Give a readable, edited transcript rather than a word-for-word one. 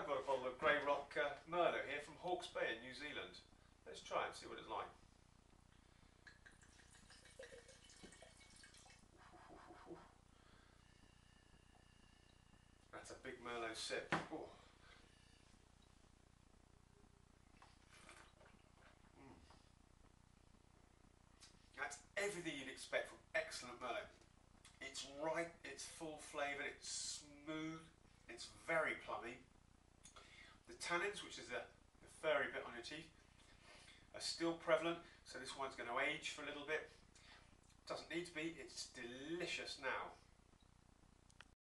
got a bottle of Grey Rock Merlot here from Hawke's Bay in New Zealand. Let's try it and see what it's like. That's a big Merlot sip. Ooh. That's everything you'd expect from excellent Merlot. It's ripe, it's full flavoured, it's smooth, it's very plummy. The tannins, which is the furry bit on your teeth, are still prevalent, so this one's going to age for a little bit. Doesn't need to be, it's delicious now.